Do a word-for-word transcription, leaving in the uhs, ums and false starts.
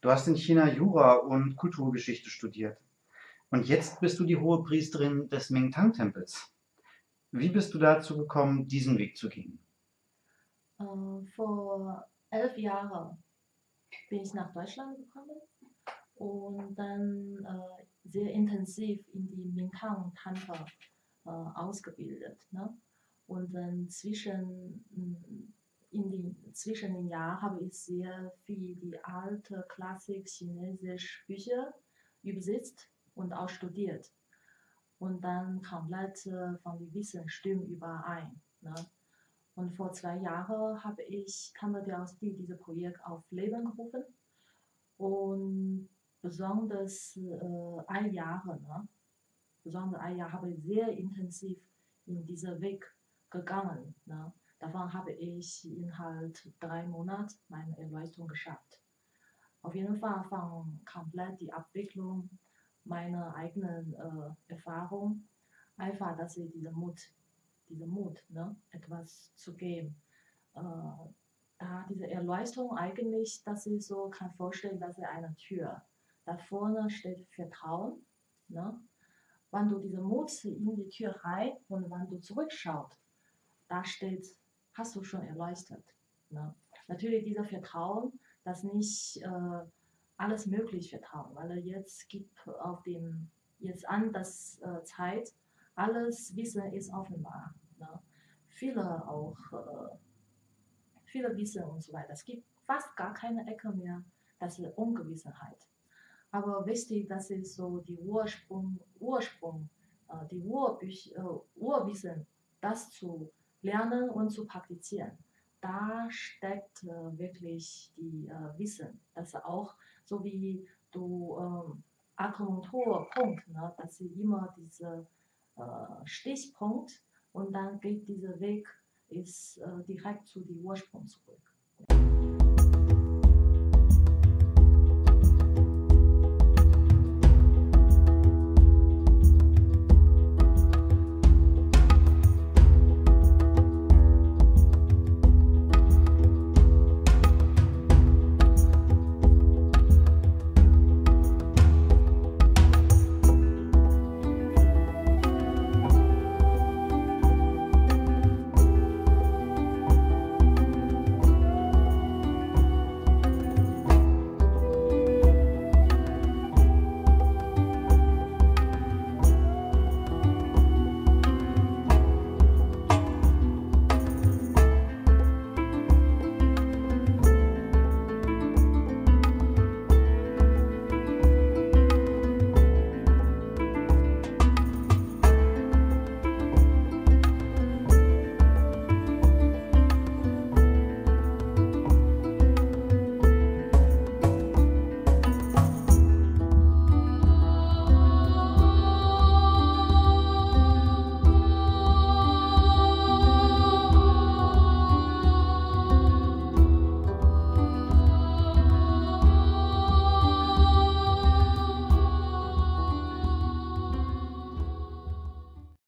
Du hast in China Jura und Kulturgeschichte studiert. Und jetzt bist du die Hohepriesterin des Mingtang-Tempels. Wie bist du dazu gekommen, diesen Weg zu gehen? Äh, vor elf Jahren bin ich nach Deutschland gekommen und dann äh, sehr intensiv in die Mingtang-Tantra äh, ausgebildet. Ne? Und dann zwischen, mm, in den, zwischen den Jahren habe ich sehr viel die alte Klassik chinesische Bücher übersetzt und auch studiert. Und dann komplett äh, von den Wissen stimmen überein. Ne? Und vor zwei Jahren habe ich Kammerdiagnostik dieses Projekt auf Leben gerufen und besonders äh, ein Jahr, ne? besonders ein Jahr habe ich sehr intensiv in diesen Weg gegangen. Ne? Davon habe ich innerhalb drei Monate meine Erleuchtung geschafft. Auf jeden Fall von komplett die Abwicklung meiner eigenen äh, Erfahrung, einfach, dass ich diesen Mut, diesen Mut, ne, etwas zu geben. Äh, da diese Erleuchtung eigentlich, dass ich so kann vorstellen, dass er eine Tür. Da vorne steht Vertrauen. Ne? Wenn du diesen Mut in die Tür rein und wenn du zurückschaust, da steht, hast du schon erleuchtet. Ne? Natürlich dieser Vertrauen, dass nicht äh, alles möglich vertrauen, weil jetzt gibt auf dem jetzt an das äh, Zeit, alles Wissen ist offenbar. Ne? Viele auch, äh, viele Wissen und so weiter. Es gibt fast gar keine Ecke mehr, das ist Ungewissenheit. Aber wichtig, dass ist so die Ursprung, Ursprung, äh, die Urbüch, äh, Urwissen, das zu lernen und zu praktizieren. Da steckt äh, wirklich die äh, Wissen. Das ist auch so wie du ähm, Akupunkturpunkt, ne? Das ist immer dieser äh, Stichpunkt und dann geht dieser Weg ist äh, direkt zu dem Ursprung zurück.